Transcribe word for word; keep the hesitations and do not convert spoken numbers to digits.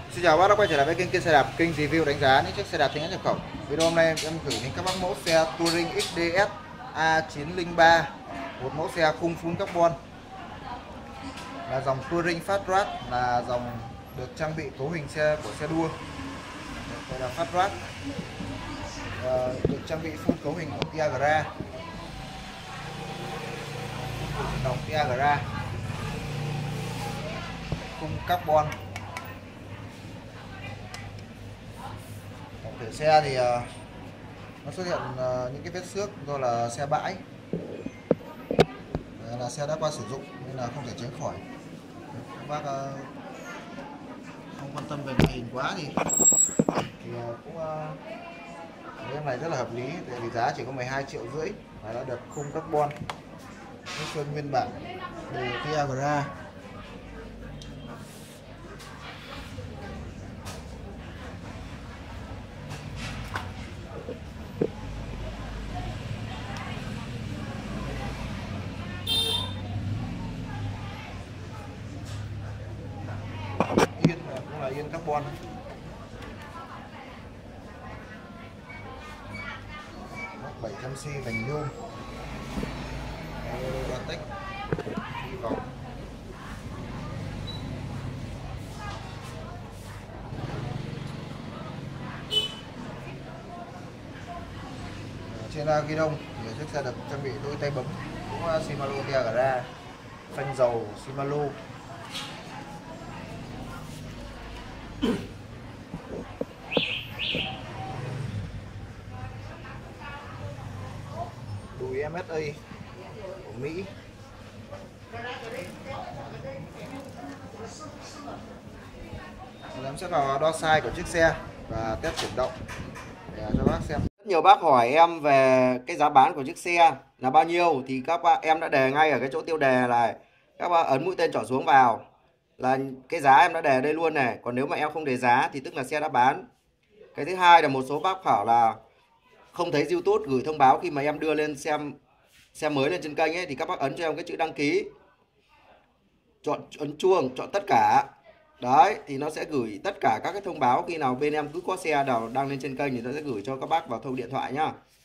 Xin chào bác đã quay trở lại với kênh Kiên Xe Đạp, kênh review đánh giá những chiếc xe đạp chính hãng nhập khẩu. Video hôm nay em gửi đến các bác mẫu xe Touring ích đê ét A chín không ba, một mẫu xe khung full carbon, là dòng Touring Fast Rad, là dòng được trang bị cấu hình xe của xe đua, gọi là Fast Rad, được trang bị full cấu hình của Tiagra, đồng Tiagra, khung carbon. Tổng thể xe thì uh, nó xuất hiện uh, những cái vết xước do là xe bãi, uh, là xe đã qua sử dụng nên là không thể tránh khỏi. Các bác uh, không quan tâm về ngoại hình quá thì thì uh, cũng uh, em này rất là hợp lý, tại vì giá chỉ có mười hai triệu rưỡi và đã được khung carbon, sơn nguyên bản đều Tiagra. Yên cũng là yên carbon. bảy trăm xi vành nhôm, Aerobatic hy vọng. Trên ghi đông thì chiếc xe được trang bị đôi tay bấm cũng Shimano Tiagra, phanh dầu Shimano. Đùi em ét a của Mỹ. Em sẽ vào đo size của chiếc xe và test chuyển động để cho bác xem. Rất nhiều bác hỏi em về cái giá bán của chiếc xe là bao nhiêu, thì các bác em đã đề ngay ở cái chỗ tiêu đề này, các bác ấn mũi tên trỏ xuống vào là cái giá em đã đề đây luôn này. Còn nếu mà em không đề giá thì tức là xe đã bán. Cái thứ hai là một số bác bảo là không thấy YouTube gửi thông báo khi mà em đưa lên xem xe mới lên trên kênh ấy, thì các bác ấn cho em cái chữ đăng ký, chọn ấn chuông, chọn tất cả. Đấy, thì nó sẽ gửi tất cả các cái thông báo khi nào bên em cứ có xe nào đang lên trên kênh thì nó sẽ gửi cho các bác vào thông điện thoại nhá.